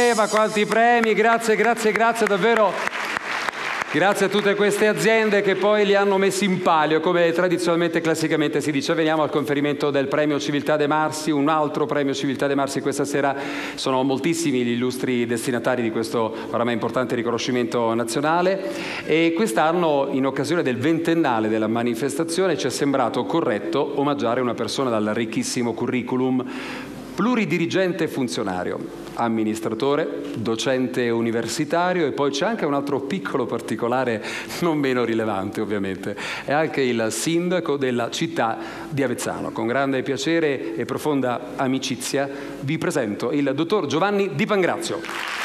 ma quanti premi, grazie, grazie, grazie davvero. Grazie a tutte queste aziende che poi li hanno messi in palio, come tradizionalmente e classicamente si dice. Veniamo al conferimento del premio Civiltà de Marsi, un altro premio Civiltà de Marsi questa sera. Sono moltissimi gli illustri destinatari di questo oramai importante riconoscimento nazionale e quest'anno, in occasione del 20ennale della manifestazione, ci è sembrato corretto omaggiare una persona dal ricchissimo curriculum: pluridirigente funzionario, amministratore, docente universitario, e poi c'è anche un altro piccolo particolare non meno rilevante ovviamente, è anche il sindaco della città di Avezzano. Con grande piacere e profonda amicizia vi presento il dottor Giovanni Di Pangrazio.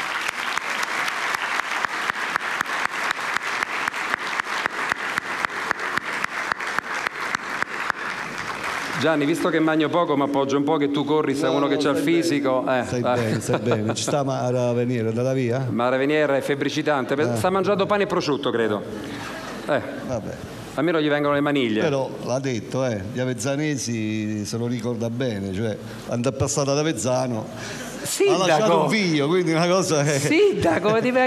Gianni, visto che magno poco, ma appoggio un po', che tu corri, sei uno che c'ha il fisico. Stai bene. Ci sta Mara Venier, è andata via? Mara Venier è febbricitante, sta mangiando pane e prosciutto, credo. Vabbè. Almeno gli vengono le maniglie. Però l'ha detto, gli avezzanesi se lo ricorda bene, cioè quando è passato ad Avezzano ha lasciato un figlio, quindi una cosa è... Sindaco, ti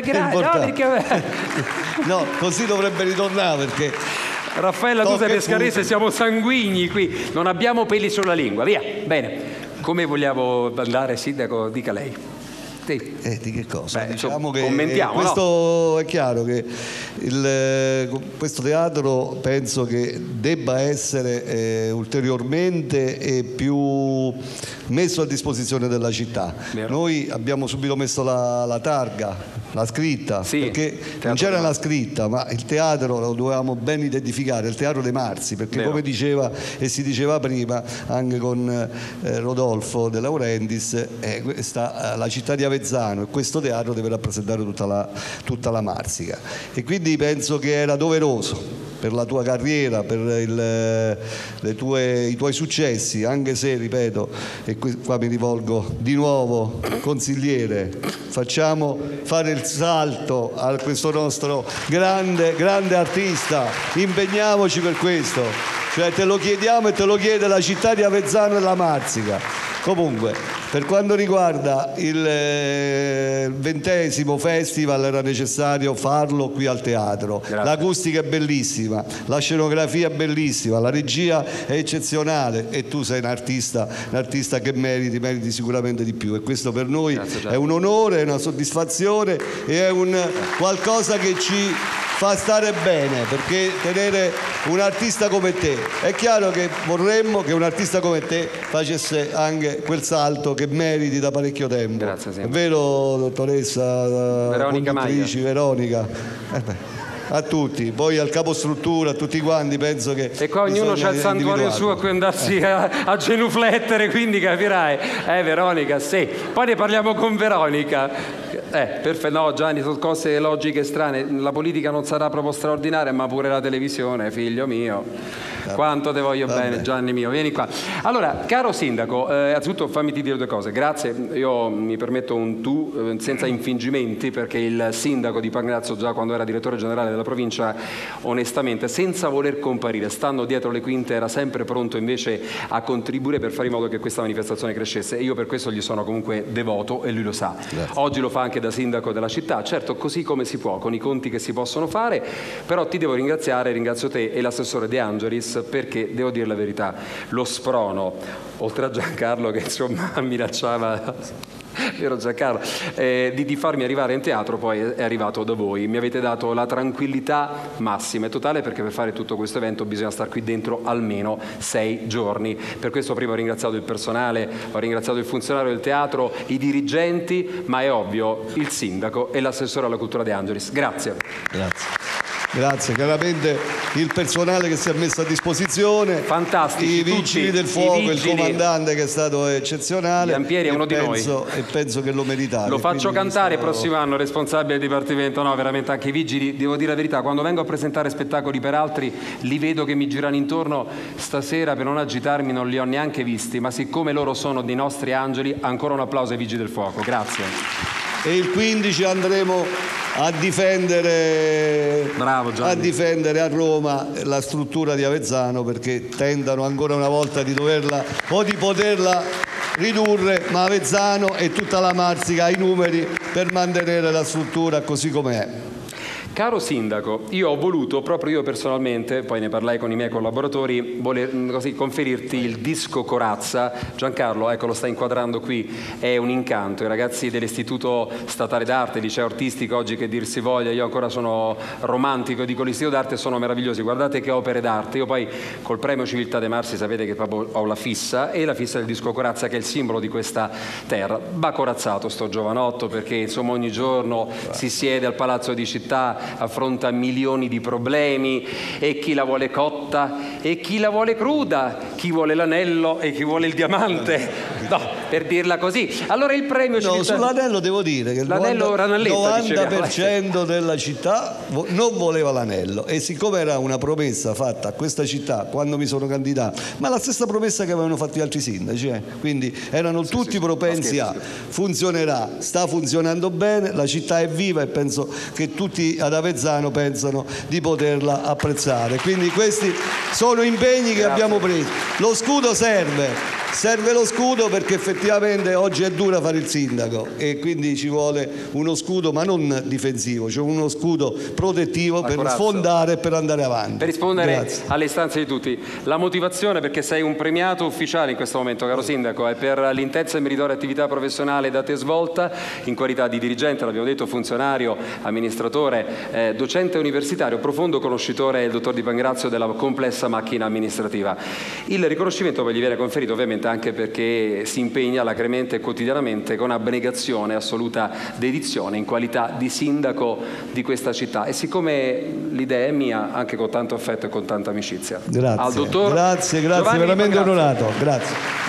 No, così dovrebbe ritornare, perché... Raffaella, tu sei pescarese, siamo sanguigni qui, non abbiamo peli sulla lingua, via. Bene, come vogliamo andare, sindaco? Dica lei. Sì. Di che cosa? Diciamo che commentiamo, questo, no? È chiaro che questo teatro penso che debba essere ulteriormente più messo a disposizione della città. Vero. Noi abbiamo subito messo la targa, la scritta, perché non c'era la scritta, ma il teatro lo dovevamo ben identificare, il teatro dei Marsi, perché come diceva e si diceva prima anche con Rodolfo De Laurentiis, la città di Avezzano, e questo teatro deve rappresentare tutta la Marsica, e quindi penso che era doveroso per la tua carriera, per i tuoi successi, anche se, ripeto, e qua mi rivolgo di nuovo, consigliere, facciamo fare il salto a questo nostro grande artista, impegniamoci per questo, cioè te lo chiediamo e te lo chiede la città di Avezzano e la Marsica. Comunque, per quanto riguarda il 20° festival, era necessario farlo qui al teatro. L'acustica è bellissima, la scenografia è bellissima, la regia è eccezionale, e tu sei un artista che meriti sicuramente di più, e questo per noi è un onore, è una soddisfazione e è un qualcosa che ci fa stare bene, perché tenere un artista come te, è chiaro che vorremmo che un artista come te facesse anche quel salto che meriti da parecchio tempo. Grazie, è vero, dottoressa Veronica Maglia. Veronica? A tutti, poi al capostruttura, a tutti quanti, penso che... E qua ognuno c'ha il santuario suo a cui andarsi a genuflettere, quindi capirai. Veronica, sì. Poi ne parliamo con Veronica. Perfetto. No, Gianni, sono cose logiche strane. La politica non sarà proprio straordinaria, ma pure la televisione, figlio mio. Quanto te voglio bene, Gianni mio, vieni qua. Allora, caro sindaco, innanzitutto fammi dire due cose. Grazie, io mi permetto un tu senza infingimenti, perché il sindaco Di Pangrazio, già quando era direttore generale della provincia, onestamente, senza voler comparire, stando dietro le quinte, era sempre pronto invece a contribuire per fare in modo che questa manifestazione crescesse, e io per questo gli sono comunque devoto, e lui lo sa. Grazie. Oggi lo fa anche da sindaco della città, certo, così come si può, con i conti che si possono fare, però ti devo ringraziare, ringrazio te e l'assessore De Angelis, perché devo dire la verità, lo sprono, oltre a Giancarlo che insomma minacciava, vero Giancarlo, di farmi arrivare in teatro, poi è arrivato da voi. Mi avete dato la tranquillità massima e totale, perché per fare tutto questo evento bisogna stare qui dentro almeno 6 giorni. Per questo prima ho ringraziato il personale, ho ringraziato il funzionario del teatro, i dirigenti, ma è ovvio il sindaco e l'assessore alla cultura De Angelis. Grazie. Grazie, chiaramente il personale che si è messo a disposizione, fantastici, i vigili del fuoco, il comandante che è stato eccezionale. Giampieri è uno di noi. E penso che lo meritava. Lo faccio cantare il prossimo anno, responsabile del dipartimento. No, veramente anche i vigili, devo dire la verità, quando vengo a presentare spettacoli per altri li vedo che mi girano intorno. Stasera, per non agitarmi, non li ho neanche visti, ma siccome loro sono dei nostri angeli, ancora un applauso ai vigili del fuoco. Grazie. E il 15 andremo a difendere, a Roma la struttura di Avezzano, perché tentano ancora una volta di doverla o di poterla ridurre, ma Avezzano e tutta la Marsica ha i numeri per mantenere la struttura così com'è. Caro Sindaco, io ho voluto, proprio io personalmente, poi ne parlai con i miei collaboratori, così conferirti il disco Corazza. Giancarlo, ecco, lo sta inquadrando qui, è un incanto. I ragazzi dell'Istituto Statale d'Arte, Liceo Artistico, oggi che dir si voglia, io ancora sono romantico, dico l'Istituto d'Arte, sono meravigliosi. Guardate che opere d'arte. Io poi col premio Civiltà dei Marsi sapete che proprio ho la fissa, e la fissa del disco Corazza, che è il simbolo di questa terra. Va corazzato sto giovanotto, perché insomma ogni giorno si siede al Palazzo di Città, affronta milioni di problemi, e chi la vuole cotta e chi la vuole cruda, chi vuole l'anello e chi vuole il diamante, no, per dirla così. Allora il premio Civiltà... Sull'anello devo dire che il 90% della città non voleva l'anello, e siccome era una promessa fatta a questa città quando mi sono candidato, ma la stessa promessa che avevano fatto gli altri sindaci, quindi erano tutti propensi a funzionerà, sta funzionando bene, la città è viva, e penso che tutti ad Avezzano pensano di poterla apprezzare. Quindi questi sono impegni che abbiamo preso. Lo scudo serve lo scudo, perché effettivamente oggi è dura fare il sindaco, e quindi ci vuole uno scudo, ma non difensivo, cioè uno scudo protettivo per sfondare e per andare avanti. Per rispondere alle istanze di tutti, la motivazione, perché sei un premiato ufficiale in questo momento, caro sindaco, è per l'intensa e meritoria attività professionale da te svolta in qualità di dirigente, l'abbiamo detto, funzionario, amministratore, docente universitario, profondo conoscitore il dottor Di Pangrazio della complessa macchina amministrativa. Il riconoscimento poi gli viene conferito ovviamente anche perché si impegna alacremente e quotidianamente con abnegazione e assoluta dedizione in qualità di sindaco di questa città, e siccome l'idea è mia, anche con tanto affetto e con tanta amicizia. Grazie, al dottor grazie, veramente onorato, grazie.